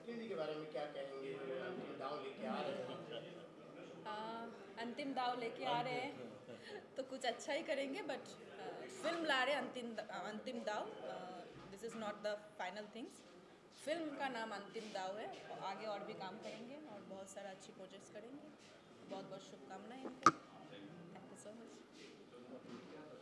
मैथिली जी के बारे में क्या कहेंगे, जो अंतिम दाव लेके आ रहे हैं? अंतिम दाव लेके आ रहे हैं तो कुछ अच्छा ही करेंगे, बट फिल्म ला रहे हैं अंतिम दाव। This is not the final things. Film का नाम अंतिम दाव है, और आगे और भी काम करेंगे और बहुत सारा अच्छी प्रोजेक्ट्स करेंगे। बहुत बहुत शुभकामनाएं इनको। Thank you so much.